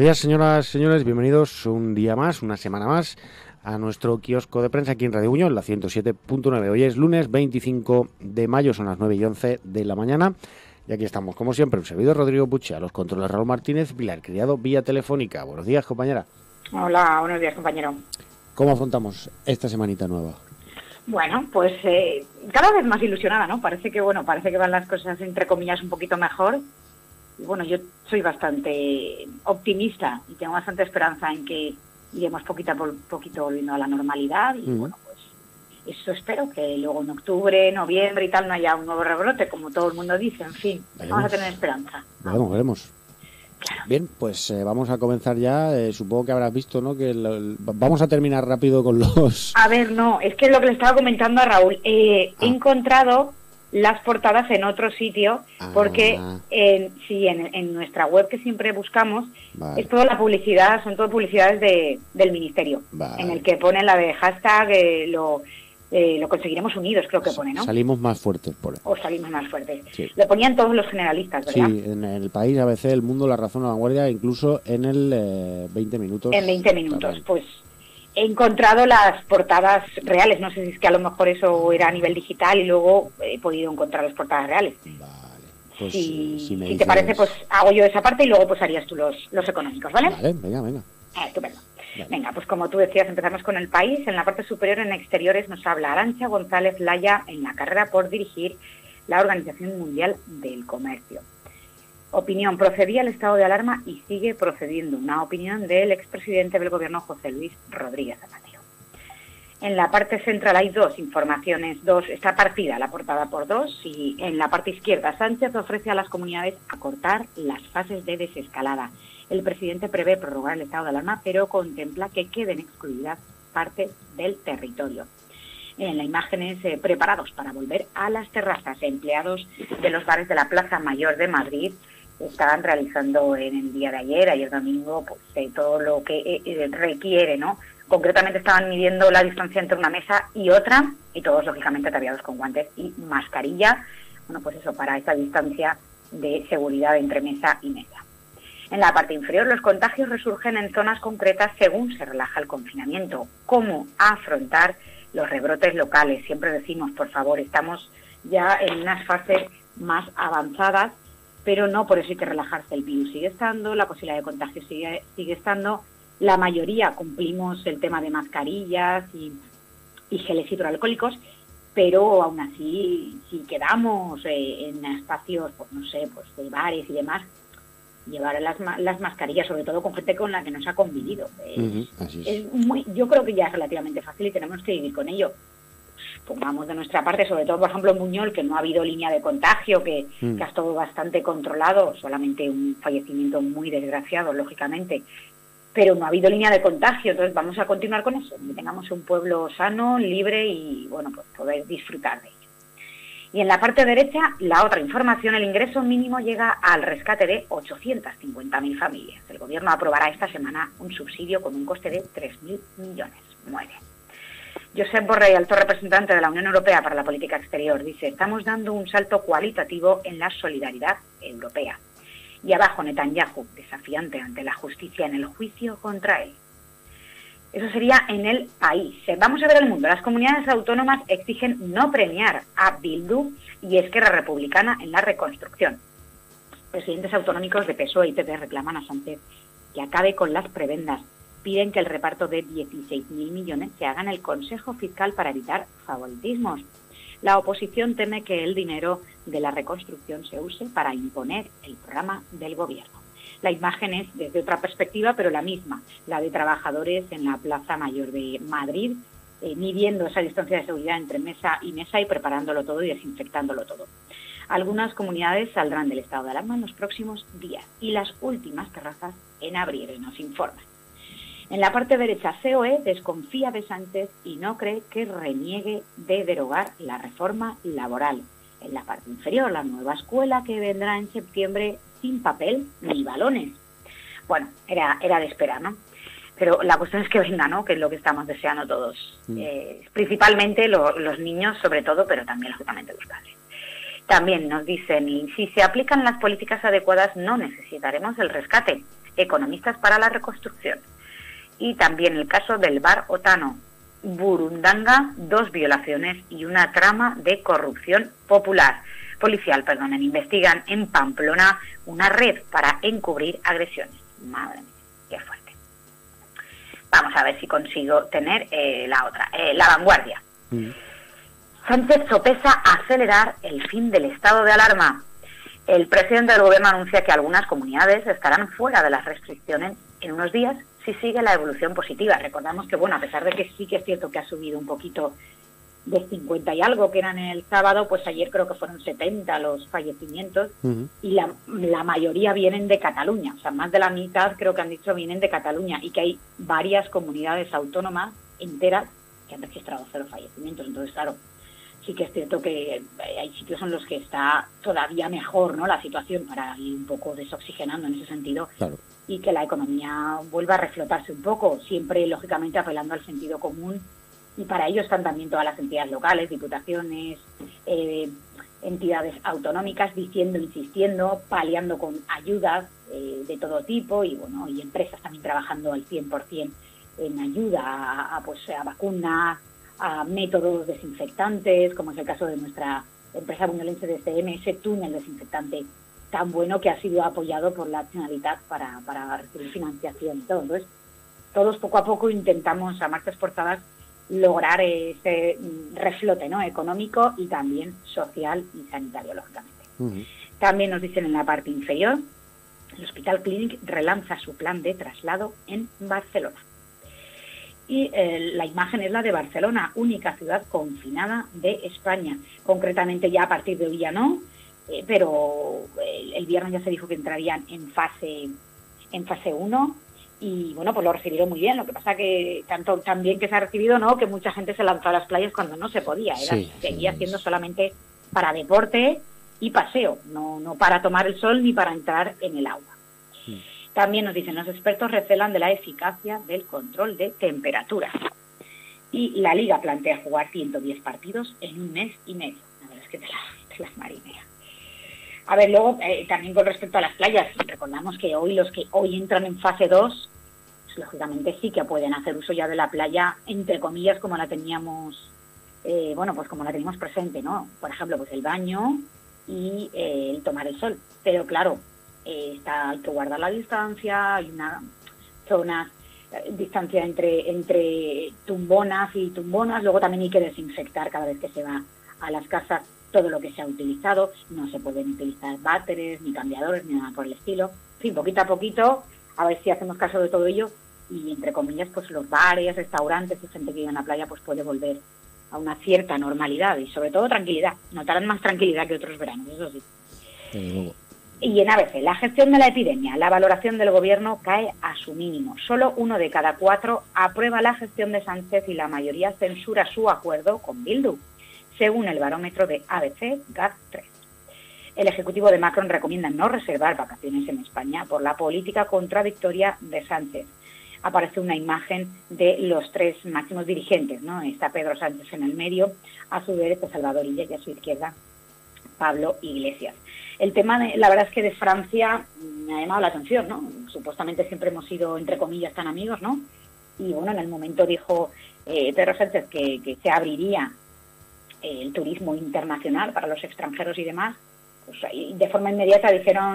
días, señoras, señores, bienvenidos un día más, una semana más, a nuestro kiosco de prensa aquí en Radio Buñol, la 107.9. Hoy es lunes 25 de mayo, son las 9:11 de la mañana, y aquí estamos, como siempre, un servidor Rodrigo Puche, a los controles Raúl Martínez, Pilar Criado, vía telefónica. Buenos días, compañera. Hola, buenos días, compañero. ¿Cómo afrontamos esta semanita nueva? Bueno, pues cada vez más ilusionada, ¿no? Parece que van las cosas, entre comillas, un poquito mejor. Y bueno, yo soy bastante optimista y tengo bastante esperanza en que iremos poquito a poquito volviendo a la normalidad. Y bueno, pues eso espero, que luego en octubre, noviembre y tal no haya un nuevo rebrote, como todo el mundo dice. En fin, vamos a tener esperanza. Veremos. Claro. Bien, pues vamos a comenzar ya. Supongo que habrás visto, ¿no? Que vamos a terminar rápido con los... A ver, no, es que es lo que le estaba comentando a Raúl. He encontrado las portadas en otro sitio, porque en nuestra web que siempre buscamos, es toda la publicidad, son todas publicidades del Ministerio, en el que ponen la de hashtag, lo conseguiremos unidos, creo que pone, ¿no? Salimos más fuertes por ahí. O salimos más fuertes. Sí. Lo ponían todos los generalistas, ¿verdad? Sí, en El País, ABC, El Mundo, La Razón, La Vanguardia, incluso en el 20 minutos. En 20 minutos, pues he encontrado las portadas reales. No sé si es que a lo mejor eso era a nivel digital y luego he podido encontrar las portadas reales. Vale. Pues, si te parece, pues hago yo esa parte y luego pues harías tú los económicos, ¿vale? Vale, venga. Estupendo. Vale. Venga, pues como tú decías, empezamos con El País. En la parte superior, en exteriores, nos habla Arantxa González Laya en la carrera por dirigir la Organización Mundial del Comercio. Opinión: procedía el estado de alarma y sigue procediendo. Una opinión del expresidente del Gobierno, José Luis Rodríguez Zapatero. En la parte central hay dos informaciones, está partida la portada por dos, y en la parte izquierda Sánchez ofrece a las comunidades acortar las fases de desescalada. El presidente prevé prorrogar el estado de alarma, pero contempla que queden excluidas partes del territorio. En la imagen preparados para volver a las terrazas. Empleados de los bares de la Plaza Mayor de Madrid estaban realizando en el día de ayer domingo, pues todo lo que requiere, ¿no? Concretamente estaban midiendo la distancia entre una mesa y otra, y todos lógicamente ataviados con guantes y mascarilla. Bueno, pues eso, para esa distancia de seguridad entre mesa y mesa. En la parte inferior, los contagios resurgen en zonas concretas según se relaja el confinamiento. ¿Cómo afrontar los rebrotes locales? Siempre decimos, por favor, estamos ya en unas fases más avanzadas, pero no por eso hay que relajarse. El virus sigue estando, la posibilidad de contagio sigue estando. La mayoría cumplimos el tema de mascarillas y geles hidroalcohólicos, pero aún así, si quedamos en espacios, pues no sé, pues de bares y demás, llevar las mascarillas, sobre todo con gente con la que nos ha convivido. Así es. Yo creo que ya es relativamente fácil y tenemos que vivir con ello. Pongamos de nuestra parte, sobre todo, por ejemplo, en Buñol, que no ha habido línea de contagio, que ha estado bastante controlado, solamente un fallecimiento muy desgraciado, lógicamente, pero no ha habido línea de contagio, entonces vamos a continuar con eso, que tengamos un pueblo sano, libre y, bueno, pues poder disfrutar de ello. Y en la parte derecha, la otra información: el ingreso mínimo llega al rescate de 850.000 familias. El Gobierno aprobará esta semana un subsidio con un coste de 3.000 millones. Muy bien. Josep Borrell, alto representante de la Unión Europea para la Política Exterior, dice: estamos dando un salto cualitativo en la solidaridad europea. Y abajo Netanyahu, desafiante ante la justicia en el juicio contra él. Eso sería en El País. Vamos a ver el mundo. Las comunidades autónomas exigen no premiar a Bildu y Esquerra Republicana en la reconstrucción. Presidentes autonómicos de PSOE y PP reclaman a Sánchez que acabe con las prebendas. Piden que el reparto de 16.000 millones se haga en el Consejo Fiscal para evitar favoritismos. La oposición teme que el dinero de la reconstrucción se use para imponer el programa del Gobierno. La imagen es desde otra perspectiva, pero la misma, la de trabajadores en la Plaza Mayor de Madrid, midiendo esa distancia de seguridad entre mesa y preparándolo todo y desinfectándolo todo. Algunas comunidades saldrán del estado de alarma en los próximos días y las últimas terrazas en abrir, nos informan. En la parte derecha, COE desconfía de Sánchez y no cree que reniegue de derogar la reforma laboral. En la parte inferior, la nueva escuela que vendrá en septiembre sin papel ni balones. Bueno, era de esperar, ¿no? Pero la cuestión es que venga, ¿no? Que es lo que estamos deseando todos. Principalmente los niños, sobre todo, pero también, lógicamente, los padres. También nos dicen: si se aplican las políticas adecuadas, no necesitaremos el rescate. economistas para la reconstrucción. Y también el caso del bar Otano, Burundanga, 2 violaciones y una trama de corrupción policial, investigan en Pamplona una red para encubrir agresiones. Madre mía, qué fuerte. Vamos a ver si consigo tener la otra, La Vanguardia. Sánchez sopesa acelerar el fin del estado de alarma. El presidente del gobierno anuncia que algunas comunidades estarán fuera de las restricciones en unos días si sigue la evolución positiva. Recordamos que, bueno, a pesar de que sí que es cierto que ha subido un poquito de 50 y algo que eran el sábado, pues ayer creo que fueron 70 los fallecimientos y la mayoría vienen de Cataluña. O sea, más de la mitad creo que han dicho vienen de Cataluña y que hay varias comunidades autónomas enteras que han registrado 0 fallecimientos. Entonces, claro, sí que es cierto que hay sitios en los que está todavía mejor, ¿no?, la situación para ir un poco desoxigenando en ese sentido. Claro. Y que la economía vuelva a reflotarse un poco, siempre lógicamente apelando al sentido común, y para ello están también todas las entidades locales, diputaciones, entidades autonómicas insistiendo, paliando con ayudas de todo tipo, y bueno, y empresas también trabajando al 100% en ayuda a vacunas, a métodos desinfectantes, como es el caso de nuestra empresa buñolense de CM, ese túnel desinfectante tan bueno que ha sido apoyado por la Generalitat para recibir financiación y todo. Entonces, todos poco a poco intentamos a marchas forzadas lograr ese reflote, ¿no?, económico y también social y sanitario, lógicamente. También nos dicen en la parte inferior, el Hospital Clínic relanza su plan de traslado en Barcelona. Y la imagen es la de Barcelona, única ciudad confinada de España. Concretamente ya a partir de hoy ya no, pero el viernes ya se dijo que entrarían en fase 1 y bueno, pues lo recibieron muy bien. Lo que pasa que tan bien que se ha recibido, ¿no?, que mucha gente se lanzó a las playas cuando no se podía. Seguía siendo solamente para deporte y paseo, no para tomar el sol ni para entrar en el agua. También nos dicen, los expertos recelan de la eficacia del control de temperatura. Y la Liga plantea jugar 110 partidos en un mes y medio. La verdad es que te las marineas. A ver, luego, también con respecto a las playas, recordamos que hoy los que hoy entran en fase 2, pues, lógicamente sí que pueden hacer uso ya de la playa, entre comillas, como la teníamos, pues como la teníamos presente, ¿no? Por ejemplo, pues el baño y el tomar el sol. Pero claro, hay que guardar la distancia, hay una zona, distancia entre tumbonas y tumbonas, luego también hay que desinfectar cada vez que se va a las casas todo lo que se ha utilizado, no se pueden utilizar váteres, ni cambiadores, ni nada por el estilo. En fin, poquito a poquito, a ver si hacemos caso de todo ello y, entre comillas, pues los bares, restaurantes y gente que vive en la playa pues puede volver a una cierta normalidad y sobre todo tranquilidad. Notarán más tranquilidad que otros veranos, eso sí. Y en ABC, la gestión de la epidemia, la valoración del gobierno cae a su mínimo. Solo 1 de cada 4 aprueba la gestión de Sánchez y la mayoría censura su acuerdo con Bildu, según el barómetro de ABC GAT3. El ejecutivo de Macron recomienda no reservar vacaciones en España por la política contradictoria de Sánchez. Aparece una imagen de los 3 máximos dirigentes, ¿no? Está Pedro Sánchez en el medio, a su derecha Salvador Illa y a su izquierda Pablo Iglesias. El tema, la verdad es que de Francia me ha llamado la atención, ¿no? Supuestamente siempre hemos sido, entre comillas, tan amigos, ¿no? Y bueno, en el momento dijo Pedro Sánchez que se abriría el turismo internacional para los extranjeros y demás. Pues de forma inmediata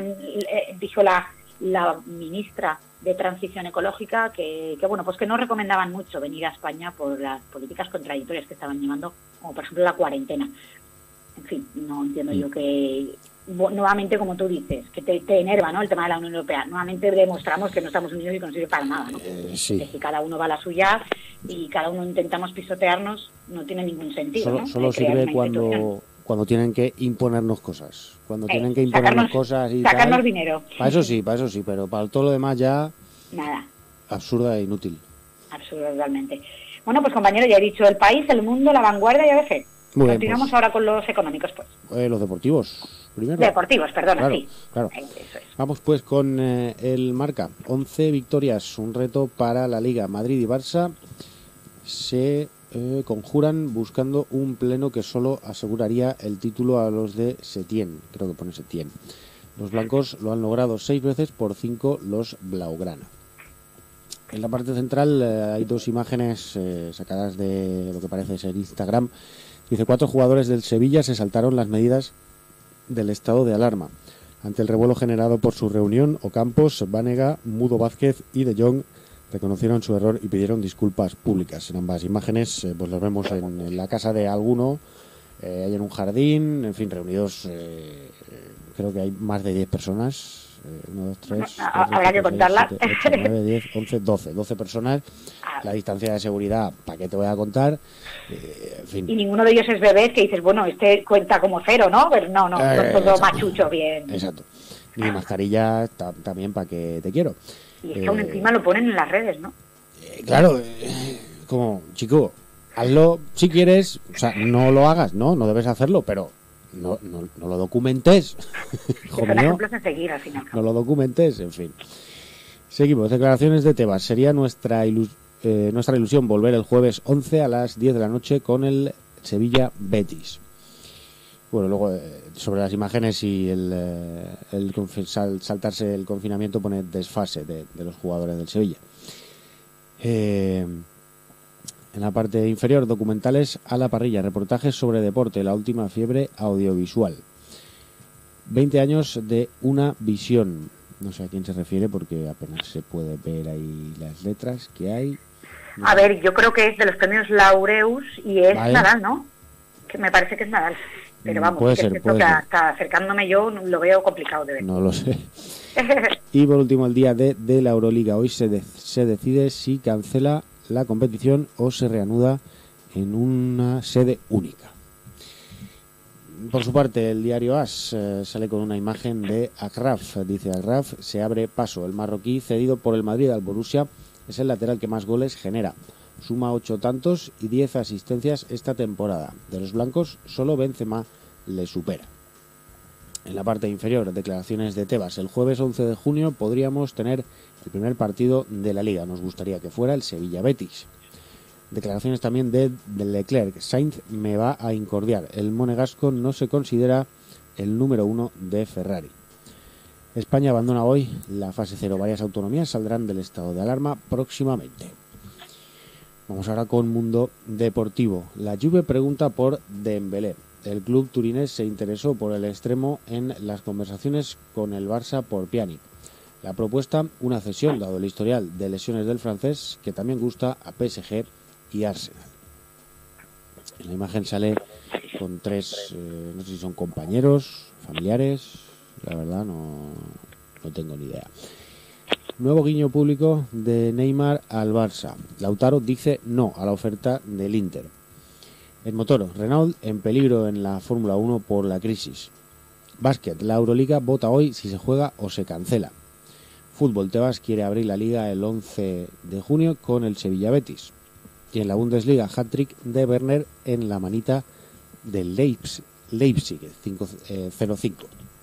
dijo la ministra de Transición Ecológica que bueno, pues que no recomendaban mucho venir a España por las políticas contradictorias que estaban llevando, como por ejemplo la cuarentena. En fin, no entiendo yo que, nuevamente, como tú dices, que te enerva, ¿no?, el tema de la Unión Europea. Nuevamente demostramos que no estamos unidos y que no sirve para nada, ¿no? Sí. Que si cada uno va a la suya y cada uno intentamos pisotearnos, no tiene ningún sentido, ¿no? Solo sirve cuando tienen que imponernos cosas. Cuando tienen que imponernos cosas y sacarnos dinero. Para eso sí, pero para todo lo demás ya... Nada. Absurda e inútil. Absurda totalmente. Bueno, pues compañero, ya he dicho El País, El Mundo, La Vanguardia y ABC. Continuamos pues, ahora con los económicos, pues. Los deportivos, primero. Deportivos, perdona, claro, sí. Claro. Eso es. Vamos pues con el Marca. 11 victorias, un reto para la Liga. Madrid y Barça se conjuran buscando un pleno que solo aseguraría el título a los de Setién. Creo que pone Setién. Los blancos lo han logrado 6 veces, por 5 los blaugrana. En la parte central hay dos imágenes sacadas de lo que parece ser Instagram. Dice: 4 jugadores del Sevilla se saltaron las medidas del estado de alarma. Ante el revuelo generado por su reunión, Ocampos, Banega, Mudo Vázquez y De Jong reconocieron su error y pidieron disculpas públicas. En ambas imágenes pues las vemos en la casa de alguno, hay en un jardín, en fin, reunidos, creo que hay más de 10 personas. 1, 2, 3, 4, habrá que contarla. 7, 8, 9, 10, 11, 12 personas. La distancia de seguridad, ¿para qué te voy a contar? En fin. Y ninguno de ellos es bebés que dices, bueno, este cuenta como 0, ¿no? Pero no, son todos machuchos bien. Exacto. Ni mascarilla también, ¿para qué te quiero? Y es que aún encima lo ponen en las redes, ¿no? Claro, como, chico, hazlo si quieres, o sea, no lo hagas, no debes hacerlo, pero no lo documentes. Son ejemplos a seguir, al final. No lo documentes, en fin. Seguimos. Declaraciones de Tebas. Sería nuestra ilusión volver el jueves 11 a las 10 de la noche con el Sevilla Betis. Bueno, luego sobre las imágenes y saltarse el confinamiento pone desfase de los jugadores del Sevilla. En la parte inferior, documentales a la parrilla, reportajes sobre deporte, la última fiebre audiovisual. 20 años de una visión. No sé a quién se refiere porque apenas se puede ver ahí las letras que hay. A ver, yo creo que es de los premios Laureus y es Nadal, ¿no? Que me parece que es Nadal. Pero vamos, puede que ser, es cierto que hasta acercándome yo lo veo complicado de ver. No lo sé. Y por último, el día de la Euroliga. Hoy se decide si cancela la competición o se reanuda en una sede única. Por su parte, el diario AS sale con una imagen de Agraf. Dice: Agraf se abre paso. El marroquí, cedido por el Madrid al Borussia, es el lateral que más goles genera. Suma 8 tantos y 10 asistencias esta temporada. De los blancos, solo Benzema le supera. En la parte inferior, declaraciones de Tebas. El jueves 11 de junio podríamos tener el primer partido de la Liga. Nos gustaría que fuera el Sevilla-Betis. Declaraciones también de Leclerc. Sainz me va a incordiar. El monegasco no se considera el número 1 de Ferrari. España abandona hoy la fase 0. Varias autonomías saldrán del estado de alarma próximamente. Vamos ahora con Mundo Deportivo. La Juve pregunta por Dembélé. El club turinés se interesó por el extremo en las conversaciones con el Barça por Pjanic. La propuesta, una cesión dado el historial de lesiones del francés, que también gusta a PSG y Arsenal. En la imagen sale con 3, no sé si son compañeros, familiares, la verdad no tengo ni idea. Nuevo guiño público de Neymar al Barça. Lautaro dice no a la oferta del Inter. En motor, Renault en peligro en la Fórmula 1 por la crisis. Básquet, la Euroliga vota hoy si se juega o se cancela. Fútbol, Tebas quiere abrir la liga el 11 de junio con el Sevilla Betis. Y en la Bundesliga, hat-trick de Werner en la manita del Leipzig 0-5.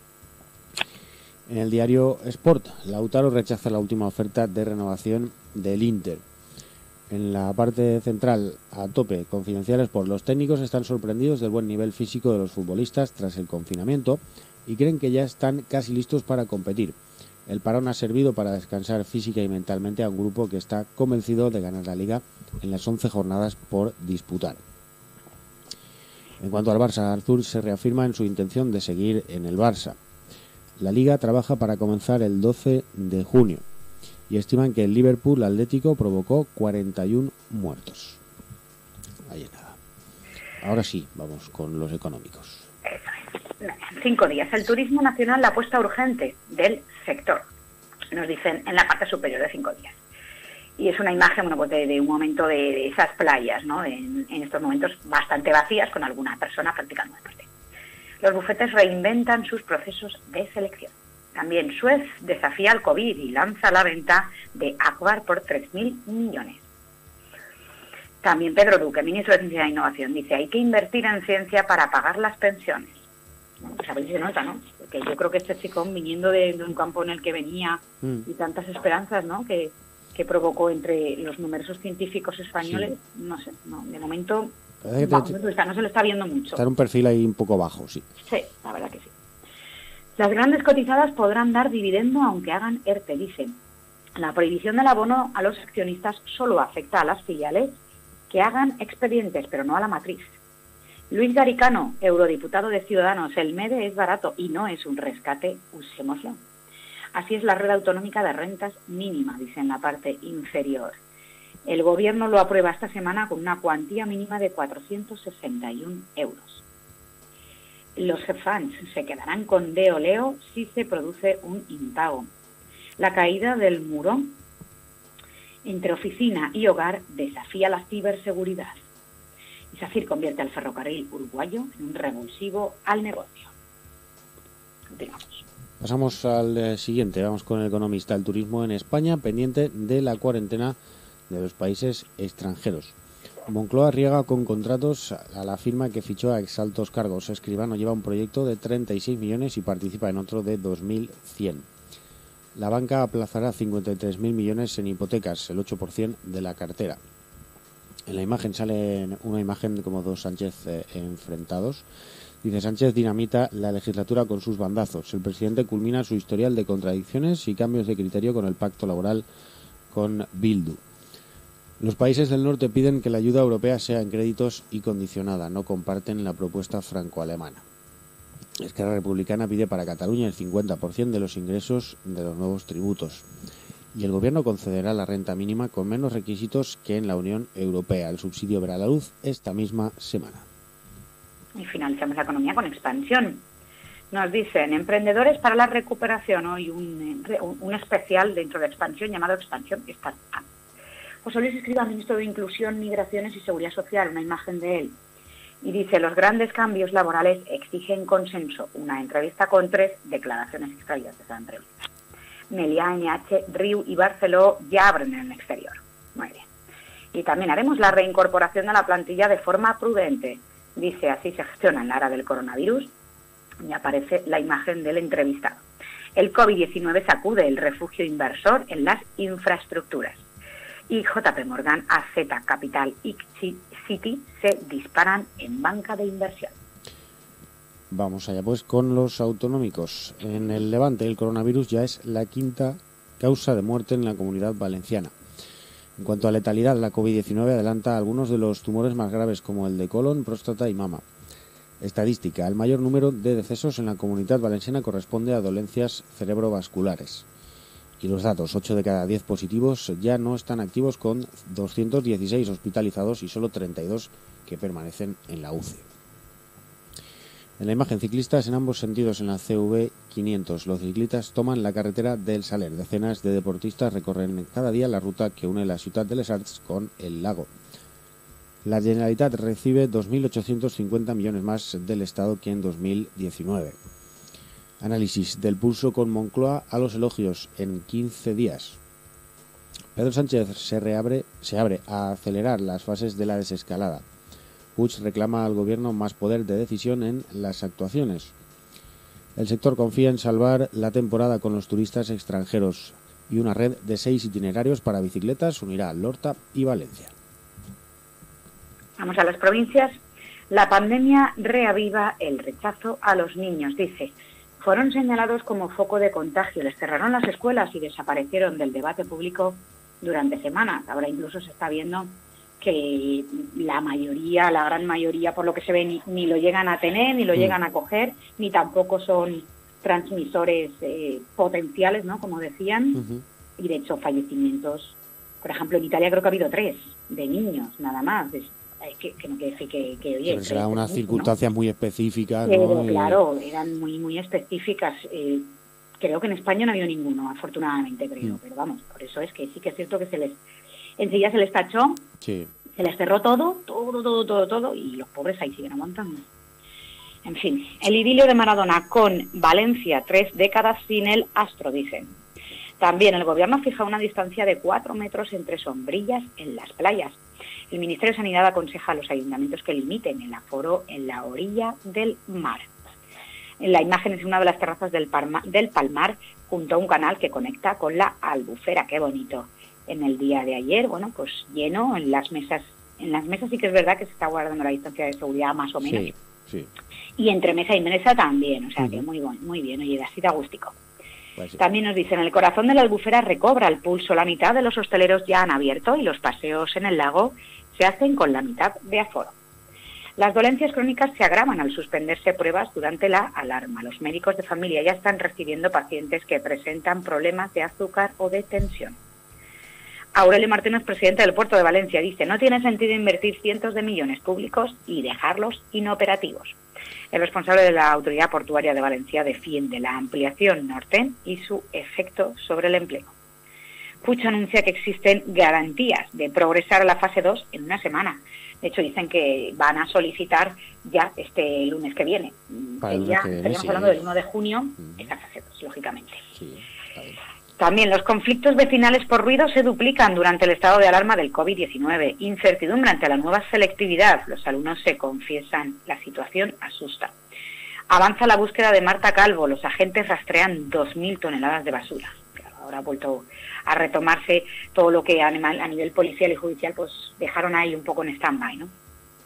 En el diario Sport, Lautaro rechaza la última oferta de renovación del Inter. En la parte central, a tope, confidenciales por los técnicos están sorprendidos del buen nivel físico de los futbolistas tras el confinamiento y creen que ya están casi listos para competir. El parón ha servido para descansar física y mentalmente a un grupo que está convencido de ganar la Liga en las 11 jornadas por disputar. En cuanto al Barça, Artur se reafirma en su intención de seguir en el Barça. La Liga trabaja para comenzar el 12 de junio y estiman que el Liverpool Atlético provocó 41 muertos. Ahí es nada. Ahora sí, vamos con los económicos. 5 días. El turismo nacional, la apuesta urgente del sector. Nos dicen en la parte superior de 5 días. Y es una imagen, bueno, pues de un momento de esas playas, ¿no? En estos momentos bastante vacías, con alguna persona practicando deporte. Los bufetes reinventan sus procesos de selección. También Suez desafía al COVID y lanza la venta de Akbar por 3.000 millones. También Pedro Duque, ministro de Ciencia e Innovación, dice: hay que invertir en ciencia para pagar las pensiones. Bueno, pues a ver si se nota, ¿no? Porque yo creo que este chico, viniendo de un campo en el que venía y tantas esperanzas, ¿no?, que provocó entre los numerosos científicos españoles, sí. No sé, no, de momento no se lo está viendo mucho. Está en un perfil ahí un poco bajo, sí. Sí, la verdad que sí. Las grandes cotizadas podrán dar dividendo aunque hagan ERTE, dicen. La prohibición del abono a los accionistas solo afecta a las filiales que hagan expedientes, pero no a la matriz. Luis Garicano, eurodiputado de Ciudadanos, el MEDE es barato y no es un rescate, usémoslo. Así es la red autonómica de rentas mínima, dice en la parte inferior. El Gobierno lo aprueba esta semana con una cuantía mínima de 461 euros. Los GEFANs se quedarán con Leo si se produce un impago. La caída del muro entre oficina y hogar desafía la ciberseguridad. Y SACIR convierte al ferrocarril uruguayo en un revulsivo al negocio. Continuamos. Pasamos al siguiente, vamos con el economista. El turismo en España pendiente de la cuarentena de los países extranjeros. Moncloa riega con contratos a la firma que fichó a exaltos cargos. Escribano lleva un proyecto de 36 millones y participa en otro de 2.100. La banca aplazará 53.000 millones en hipotecas, el 8% de la cartera. En la imagen sale una imagen de como dos Sánchez enfrentados. Dice: Sánchez dinamita la legislatura con sus bandazos. El presidente culmina su historial de contradicciones y cambios de criterio con el pacto laboral con Bildu. Los países del norte piden que la ayuda europea sea en créditos y condicionada. No comparten la propuesta franco-alemana. Esquerra Republicana pide para Cataluña el 50% de los ingresos de los nuevos tributos. Y el Gobierno concederá la renta mínima con menos requisitos que en la Unión Europea. El subsidio verá la luz esta misma semana. Y finalizamos la economía con expansión. Nos dicen: emprendedores para la recuperación. Hoy un especial dentro de expansión llamado Expansión Startup. José Luis Escrivá, ministro de Inclusión, Migraciones y Seguridad Social, una imagen de él. Y dice: los grandes cambios laborales exigen consenso. Una entrevista con 3 declaraciones extraídas de esa entrevista. Meliá, NH, Riu y Barceló ya abren en el exterior. Muy bien. Y también haremos la reincorporación de la plantilla de forma prudente. Dice: así se gestiona en la era del coronavirus. Y aparece la imagen del entrevistado. El COVID-19 sacude el refugio inversor en las infraestructuras. Y JP Morgan, AZ Capital y Citi se disparan en banca de inversión. Vamos allá pues con los autonómicos. En el Levante el coronavirus ya es la 5ª causa de muerte en la Comunidad Valenciana. En cuanto a letalidad, la COVID-19 adelanta algunos de los tumores más graves como el de colon, próstata y mama. Estadística: el mayor número de decesos en la Comunidad Valenciana corresponde a dolencias cerebrovasculares. Y los datos: 8 de cada 10 positivos ya no están activos, con 216 hospitalizados y solo 32 que permanecen en la UCI. En la imagen, ciclistas en ambos sentidos en la CV 500. Los ciclistas toman la carretera del Saler. Decenas de deportistas recorren cada día la ruta que une la ciudad de Les Arts con el lago. La Generalitat recibe 2.850 millones más del Estado que en 2019. Análisis del pulso con Moncloa a los elogios en 15 días. Pedro Sánchez se abre a acelerar las fases de la desescalada. Puig reclama al Gobierno más poder de decisión en las actuaciones. El sector confía en salvar la temporada con los turistas extranjeros y una red de 6 itinerarios para bicicletas unirá Lorta y Valencia. Vamos a las provincias. La pandemia reaviva el rechazo a los niños, dice. Fueron señalados como foco de contagio, les cerraron las escuelas y desaparecieron del debate público durante semanas. Ahora incluso se está viendo que la gran mayoría, por lo que se ve, ni lo llegan a tener, ni lo llegan a coger, ni tampoco son transmisores potenciales, ¿no? Como decían. Y de hecho fallecimientos, por ejemplo, en Italia creo que ha habido 3 de niños, nada más. Que no quiere decir que oye, será unas circunstancias, ¿no?, muy específicas, ¿no? Claro, eran muy específicas. Creo que en España no ha habido ninguno, afortunadamente, creo. Pero vamos, por eso es que sí que es cierto que enseguida se les tachó, sí, se les cerró todo, y los pobres ahí siguen aguantando. En fin, el idilio de Maradona con Valencia, 3 décadas sin el astro, dicen. También el Gobierno fija una distancia de 4 metros entre sombrillas en las playas. El Ministerio de Sanidad aconseja a los ayuntamientos que limiten el aforo en la orilla del mar. La imagen es una de las terrazas del Palmar, junto a un canal que conecta con la Albufera. ¡Qué bonito! En el día de ayer, bueno, pues lleno en las mesas. En las mesas sí que es verdad que se está guardando la distancia de seguridad más o menos. Sí. Sí. Y entre mesa y mesa también, o sea que muy bien, oye, así da gustico. Pues sí. También nos dicen, el corazón de la Albufera recobra el pulso, la mitad de los hosteleros ya han abierto y los paseos en el lago se hacen con la mitad de aforo. Las dolencias crónicas se agravan al suspenderse pruebas durante la alarma. Los médicos de familia ya están recibiendo pacientes que presentan problemas de azúcar o de tensión. Aurelio Martínez, presidente del Puerto de Valencia, dice, no tiene sentido invertir cientos de millones públicos y dejarlos inoperativos. El responsable de la Autoridad Portuaria de Valencia defiende la ampliación norte y su efecto sobre el empleo. Puig anuncia que existen garantías de progresar a la fase 2 en una semana. De hecho, dicen que van a solicitar ya este lunes que viene. Ya estaríamos hablando del 1 de junio, esta fase 2, lógicamente. Sí, está bien. También los conflictos vecinales por ruido se duplican durante el estado de alarma del COVID-19. Incertidumbre ante la nueva selectividad. Los alumnos se confiesan. La situación asusta. Avanza la búsqueda de Marta Calvo. Los agentes rastrean 2.000 toneladas de basura. Claro, ahora ha vuelto a retomarse todo lo que a nivel policial y judicial pues dejaron ahí un poco en stand-by, ¿no?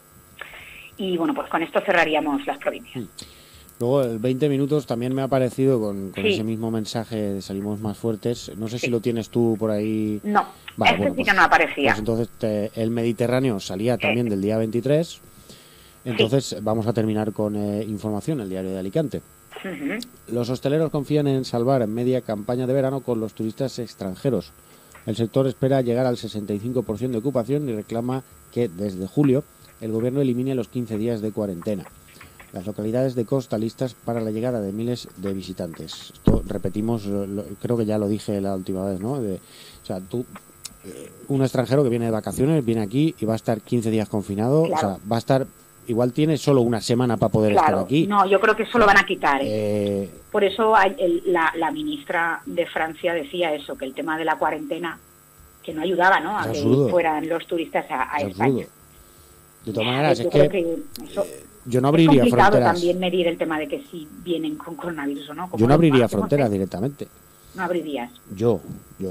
Y bueno, pues con esto cerraríamos las provincias. Luego, el 20 minutos también me ha aparecido con ese mismo mensaje de Salimos Más Fuertes. No sé si lo tienes tú por ahí. No, vale, sí que no aparecía. Pues entonces, el Mediterráneo salía también del día 23. Entonces, vamos a terminar con información, el diario de Alicante. Los hosteleros confían en salvar media campaña de verano con los turistas extranjeros. El sector espera llegar al 65% de ocupación y reclama que desde julio el gobierno elimine los 15 días de cuarentena. Las localidades de costa listas para la llegada de miles de visitantes. Esto repetimos, creo que ya lo dije la última vez, ¿no? O sea, un extranjero que viene de vacaciones, viene aquí y va a estar 15 días confinado, claro. O sea, va a estar, igual tiene solo una semana para poder estar aquí. No, yo creo que eso lo van a quitar. Por eso la ministra de Francia decía eso, que el tema de la cuarentena, que no ayudaba, ¿no? A que fueran los turistas a España. De todas maneras, es que yo no abriría fronteras. Es complicado también medir el tema de que si vienen con coronavirus o no. Yo no abriría fronteras directamente. ¿No abrirías? Yo.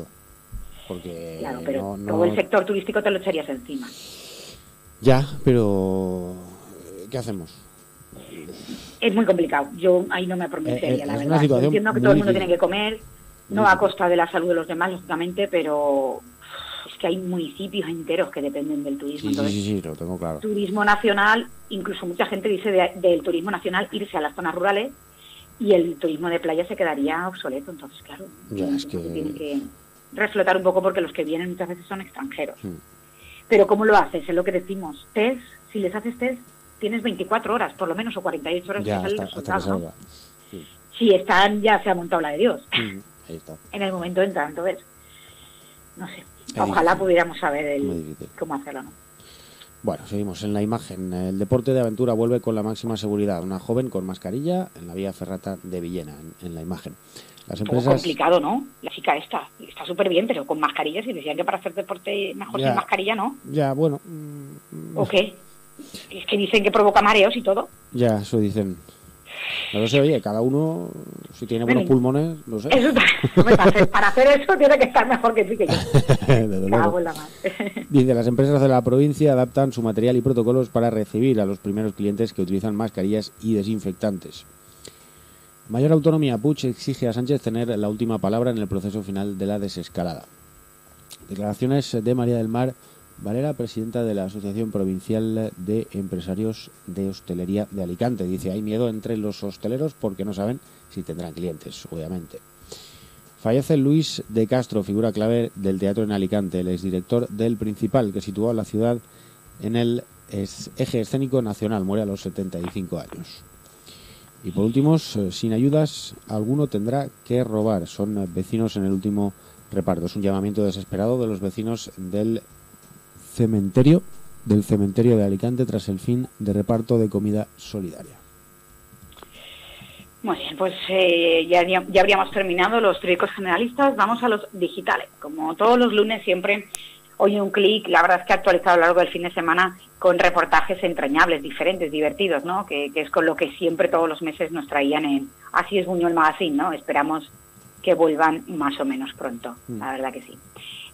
Porque claro, pero todo el sector turístico te lo echarías encima. Ya, pero ¿qué hacemos? Es muy complicado. Yo ahí no me pronunciaría, la verdad. Yo entiendo que todo el mundo tiene que comer, no a costa de la salud de los demás, lógicamente, pero es que hay municipios enteros que dependen del turismo. Sí, lo tengo claro. Turismo nacional, incluso mucha gente dice del turismo nacional irse a las zonas rurales y el turismo de playa se quedaría obsoleto. Entonces, claro, tiene que reflotar un poco porque los que vienen muchas veces son extranjeros. Pero ¿cómo lo haces? Es lo que decimos. Test, si les haces test, tienes 24 horas, por lo menos, o 48 horas ya, que sale el resultado, ¿no? Sí. Si están, ya se ha montado la de Dios. Ahí está. En el momento entra, entonces, no sé. Ojalá pudiéramos saber cómo hacerlo, ¿no? Bueno, seguimos en la imagen. El deporte de aventura vuelve con la máxima seguridad. Una joven con mascarilla en la vía ferrata de Villena, en la imagen. Las empresas... Es complicado, ¿no? La chica está súper bien, pero con mascarillas, y decían que para hacer deporte mejor sin mascarilla, ¿no? Ya, bueno. ¿O qué? Es que dicen que provoca mareos y todo. Ya, eso dicen. No lo sé, oye, cada uno, si tiene buenos pulmones, no sé. Eso, para hacer eso tiene que estar mejor que tú que yo. Desde luego. Dice, las empresas de la provincia adaptan su material y protocolos para recibir a los primeros clientes que utilizan mascarillas y desinfectantes. Mayor autonomía. Puig exige a Sánchez tener la última palabra en el proceso final de la desescalada. Declaraciones de María del Mar Valera, presidenta de la Asociación Provincial de Empresarios de Hostelería de Alicante. Dice, hay miedo entre los hosteleros porque no saben si tendrán clientes, obviamente. Fallece Luis de Castro, figura clave del teatro en Alicante, el exdirector del Principal, que situó a la ciudad en el eje escénico nacional. Muere a los 75 años. Y por último, sin ayudas, alguno tendrá que robar. Son vecinos en el último reparto. Es un llamamiento desesperado de los vecinos del cementerio de Alicante tras el fin de reparto de comida solidaria. Muy bien, pues ya habríamos terminado los periódicos generalistas. Vamos a los digitales. Como todos los lunes, siempre hoy un clic. La verdad es que he actualizado a lo largo del fin de semana con reportajes entrañables, diferentes, divertidos, ¿no? Que es con lo que siempre todos los meses nos traían en Así es Buñol Magazine, ¿no? Esperamos que vuelvan más o menos pronto, la verdad que sí.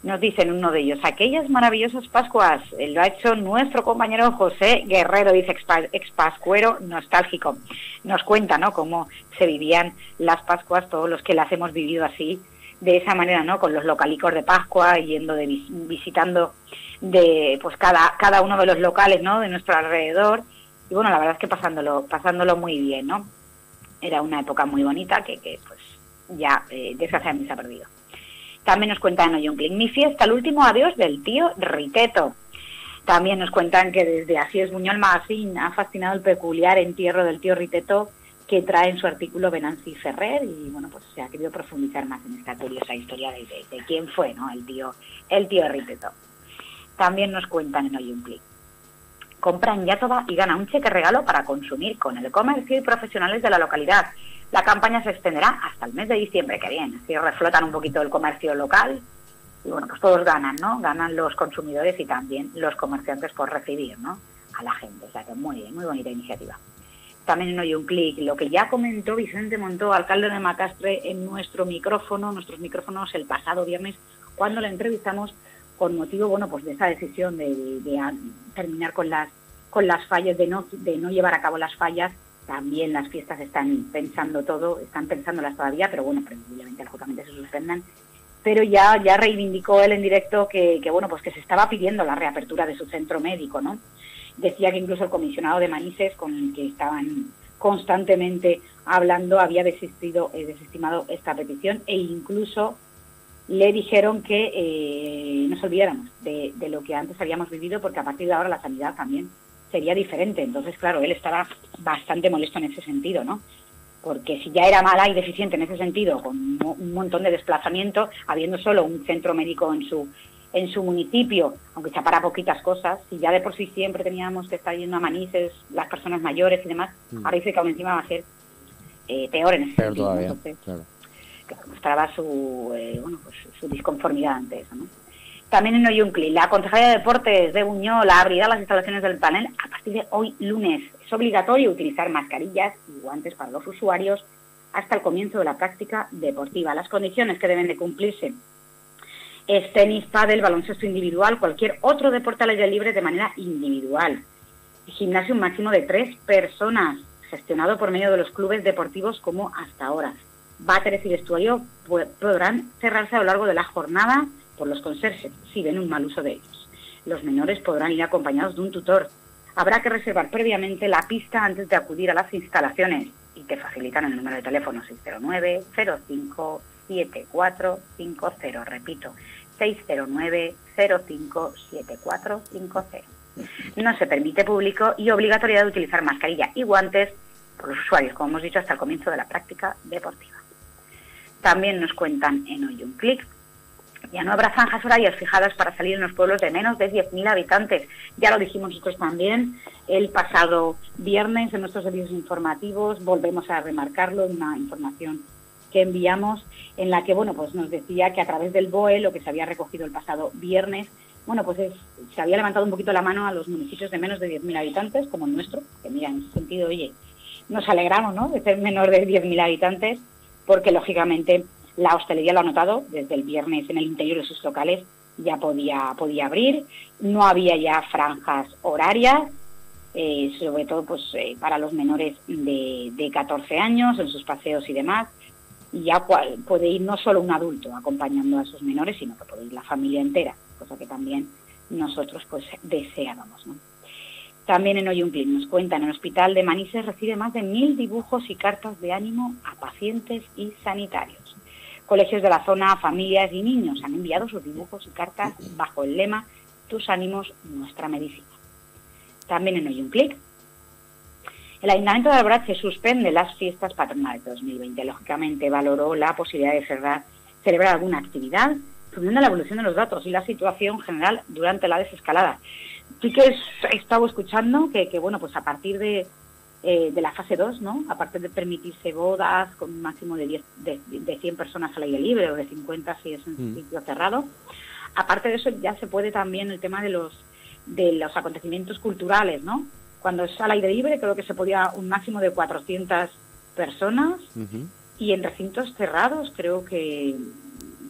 Nos dicen uno de ellos, aquellas maravillosas Pascuas, lo ha hecho nuestro compañero José Guerrero, dice expascuero nostálgico. Nos cuenta, ¿no?, cómo se vivían las Pascuas, todos los que las hemos vivido así, de esa manera, ¿no?, con los localicos de Pascua, yendo visitando pues cada uno de los locales, ¿no?, de nuestro alrededor. Y bueno, la verdad es que pasándolo muy bien, ¿no? Era una época muy bonita que pues ya desgraciadamente se ha perdido. También nos cuentan hoy un clic, mi fiesta, el último adiós del tío Riteto. También nos cuentan que desde Así es Buñol Magazine ha fascinado el peculiar entierro del tío Riteto que trae en su artículo Venanci Ferrer, y bueno, pues se ha querido profundizar más en esta curiosa historia de quién fue, ¿no?, el tío Riteto. También nos cuentan en hoy un clic, compra en Yatoba y gana un cheque regalo para consumir con el comercio y profesionales de la localidad. La campaña se extenderá hasta el mes de diciembre, que bien, así reflotan un poquito el comercio local y bueno, pues todos ganan, ¿no? Ganan los consumidores y también los comerciantes por recibir, ¿no?, a la gente. O sea que muy bien, muy bonita iniciativa. También en Hoy un Clic, lo que ya comentó Vicente Montó, alcalde de Macastre, en nuestros micrófonos el pasado viernes, cuando le entrevistamos con motivo, bueno, pues de esa decisión de terminar con las fallas, de no llevar a cabo las fallas. También las fiestas están pensándolas todavía, pero bueno, presumiblemente lógicamente se suspendan. Pero ya reivindicó él en directo que bueno, pues que se estaba pidiendo la reapertura de su centro médico, ¿no? Decía que incluso el comisionado de Manises, con el que estaban constantemente hablando, había desestimado esta petición, e incluso le dijeron que no nos olvidáramos de lo que antes habíamos vivido, porque a partir de ahora la sanidad también sería diferente. Entonces, claro, él estaba bastante molesto en ese sentido, ¿no? Porque si ya era mala y deficiente en ese sentido, con un montón de desplazamiento, habiendo solo un centro médico en su municipio, aunque sea para poquitas cosas, si ya de por sí siempre teníamos que estar yendo a Manises, las personas mayores y demás, ahora dice que aún encima va a ser peor en ese sentido. Todavía, entonces, claro, mostraba su disconformidad ante eso, ¿no? También en Oyuncli, la Concejalía de Deportes de Buñol abrirá las instalaciones del panel a partir de hoy lunes. Es obligatorio utilizar mascarillas y guantes para los usuarios hasta el comienzo de la práctica deportiva. Las condiciones que deben de cumplirse es tenis, pádel, baloncesto individual, cualquier otro deporte al aire libre de manera individual. Gimnasio un máximo de 3 personas, gestionado por medio de los clubes deportivos como hasta ahora. Váteres y vestuario podrán cerrarse a lo largo de la jornada por los conserjes, si ven un mal uso de ellos. Los menores podrán ir acompañados de un tutor. Habrá que reservar previamente la pista antes de acudir a las instalaciones, y te facilitan el número de teléfono 609-05-7450. Repito, 609-05-7450. No se permite público y obligatoriedad de utilizar mascarilla y guantes por los usuarios, como hemos dicho, hasta el comienzo de la práctica deportiva. También nos cuentan en Hoy un Clic, ya no habrá franjas horarias fijadas para salir en los pueblos de menos de 10.000 habitantes. Ya lo dijimos nosotros también el pasado viernes en nuestros servicios informativos, volvemos a remarcarlo en una información que enviamos, en la que bueno, pues nos decía que a través del BOE, lo que se había recogido el pasado viernes, bueno, pues se había levantado un poquito la mano a los municipios de menos de 10.000 habitantes, como el nuestro, que mira, en ese sentido, oye, nos alegramos, ¿no?, de ser menor de 10.000 habitantes, porque lógicamente la hostelería lo ha notado desde el viernes en el interior de sus locales, ya podía abrir, no había ya franjas horarias, sobre todo pues para los menores de 14 años, en sus paseos y demás, y ya puede ir no solo un adulto acompañando a esos menores, sino que puede ir la familia entera, cosa que también nosotros pues deseábamos, ¿no? También en Hoy un Clic nos cuentan, el Hospital de Manises recibe más de 1.000 dibujos y cartas de ánimo a pacientes y sanitarios. Colegios de la zona, familias y niños han enviado sus dibujos y cartas bajo el lema Tus ánimos, nuestra medicina. También en Hoy un Clic, el Ayuntamiento de Alborach suspende las fiestas patronales de 2020. Lógicamente valoró la posibilidad de celebrar alguna actividad, subiendo la evolución de los datos y la situación general durante la desescalada. Sí que he estado escuchando que bueno, pues a partir de la fase 2, ¿no?, aparte de permitirse bodas con un máximo de 100 personas al aire libre, o de 50 si es un sitio cerrado, aparte de eso ya se puede también el tema de los acontecimientos culturales, ¿no? Cuando es al aire libre creo que se podía un máximo de 400 personas, y en recintos cerrados creo que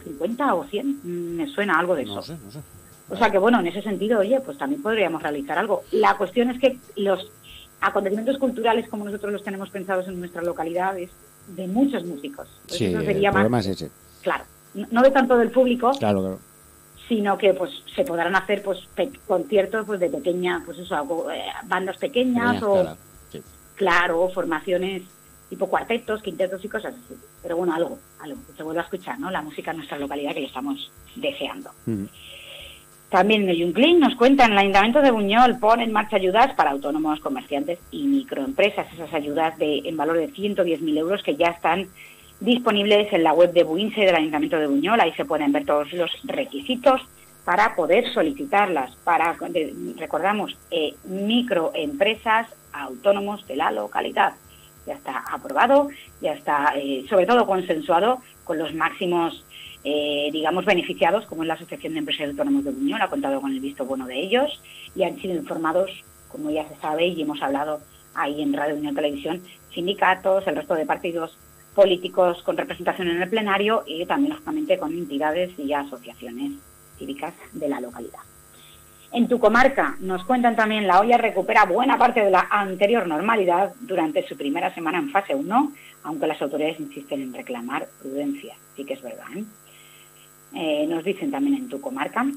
50 o 100, me suena algo de eso. No sé. O sea que bueno, en ese sentido, oye, pues también podríamos realizar algo. La cuestión es que los acontecimientos culturales, como nosotros los tenemos pensados en nuestra localidad, es de muchos músicos. Pues sí, eso el sería problema más, es ese. claro, no de tanto del público, Claro. sino que pues se podrán hacer pues conciertos pues de pequeña, pues eso, bandas pequeñas o sí. Claro, formaciones tipo cuartetos, quintetos y cosas así. Pero bueno, algo que se vuelva a escuchar, ¿no? La música en nuestra localidad, que lo estamos deseando. También en el Yunclín nos cuentan, el Ayuntamiento de Buñol pone en marcha ayudas para autónomos, comerciantes y microempresas. Esas ayudas en valor de 110.000 euros que ya están disponibles en la web de Buinse del Ayuntamiento de Buñol. Ahí se pueden ver todos los requisitos para poder solicitarlas. Recordamos, microempresas, autónomos de la localidad. Ya está aprobado, ya está sobre todo consensuado con los máximos beneficiados, como es la Asociación de Empresarios Autónomos de Buñol, ha contado con el visto bueno de ellos y han sido informados, como ya se sabe y hemos hablado ahí en Radio Buñol Televisión, sindicatos, el resto de partidos políticos con representación en el plenario y también, lógicamente, con entidades y asociaciones cívicas de la localidad. En tu comarca nos cuentan también, La Hoya recupera buena parte de la anterior normalidad durante su primera semana en fase 1, aunque las autoridades insisten en reclamar prudencia. Sí que es verdad, ¿eh? Nos dicen también en tu comarca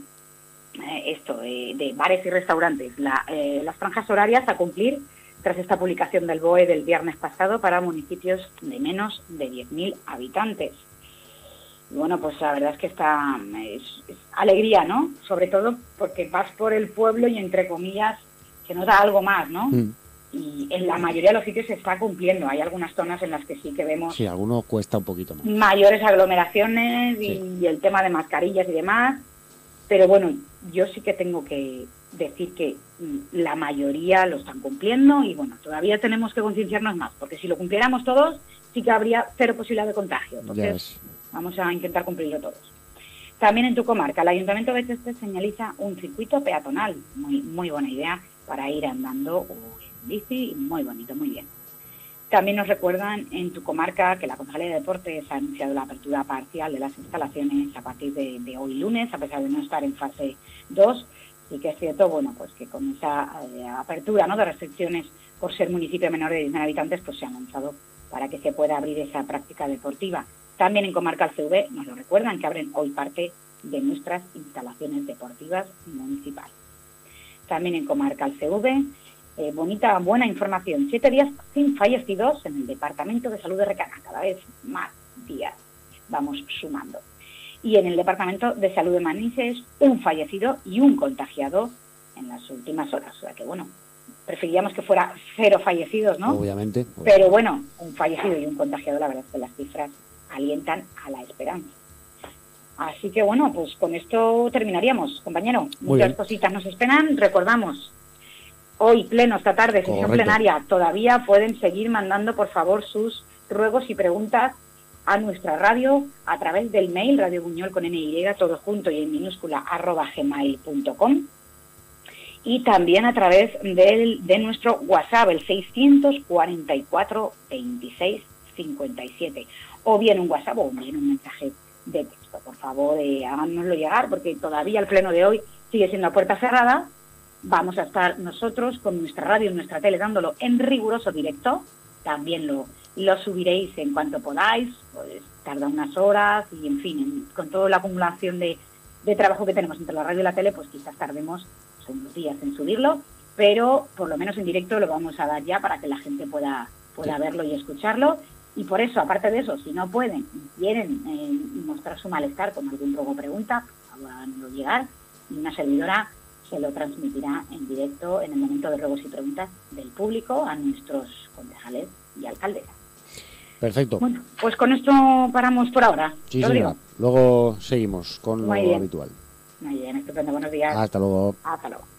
de bares y restaurantes, las franjas horarias a cumplir tras esta publicación del BOE del viernes pasado para municipios de menos de 10.000 habitantes. Y bueno, pues la verdad es que es alegría, ¿no? Sobre todo porque vas por el pueblo y, entre comillas, se nota algo más, ¿no? Y en la mayoría de los sitios se está cumpliendo. Hay algunas zonas en las que sí que vemos... Sí, alguno cuesta un poquito más. Mayores aglomeraciones y el tema de mascarillas y demás. Pero bueno, yo sí que tengo que decir que la mayoría lo están cumpliendo y bueno, todavía tenemos que concienciarnos más, porque si lo cumpliéramos todos, sí que habría cero posibilidad de contagio. Entonces, vamos a intentar cumplirlo todos. También en tu comarca, el Ayuntamiento de Cheste señaliza un circuito peatonal. Muy, muy buena idea para ir andando o en bici, muy bonito, muy bien. También nos recuerdan en tu comarca que la Concejalía de Deportes ha anunciado la apertura parcial de las instalaciones a partir de hoy lunes, a pesar de no estar en fase 2. Y que es cierto, bueno, pues que con esa apertura, ¿no?, de restricciones por ser municipio menor de 10.000 habitantes, pues se ha lanzado para que se pueda abrir esa práctica deportiva. También en Comarcal CV nos lo recuerdan, que abren hoy parte de nuestras instalaciones deportivas municipales. También en Comarcal CV, buena información, 7 días sin fallecidos en el Departamento de Salud de Recana, cada vez más días vamos sumando. Y en el Departamento de Salud de Manises, un fallecido y un contagiado en las últimas horas. O sea que, bueno, preferiríamos que fuera 0 fallecidos, ¿no? Obviamente. Pero bueno, un fallecido y un contagiado, la verdad es que las cifras alientan a la esperanza. Así que, bueno, pues con esto terminaríamos, compañero. Muchas cositas nos esperan. Recordamos, hoy pleno, esta tarde, sesión plenaria. Todavía pueden seguir mandando, por favor, sus ruegos y preguntas a nuestra radio a través del mail radiobuñol con NY, todo junto y en minúscula, @gmail.com, y también a través de nuestro WhatsApp, el 644 26 57, o bien un WhatsApp o bien un mensaje de texto. Por favor, háganoslo llegar, porque todavía el pleno de hoy sigue siendo a puerta cerrada. Vamos a estar nosotros con nuestra radio y nuestra tele dándolo en riguroso directo. También lo subiréis en cuanto podáis, pues tarda unas horas y, en fin, con toda la acumulación de trabajo que tenemos entre la radio y la tele, pues quizás tardemos unos días en subirlo, pero por lo menos en directo lo vamos a dar ya para que la gente pueda verlo y escucharlo. Y por eso, aparte de eso, si no pueden y quieren mostrar su malestar con algún ruego o pregunta, háganlo llegar y una servidora se lo transmitirá en directo en el momento de ruegos y preguntas del público a nuestros concejales y alcaldesas. Perfecto. Bueno, pues con esto paramos por ahora. Sí, señora. Luego seguimos con lo habitual. Muy bien, estupendo. Buenos días. Hasta luego. Hasta luego.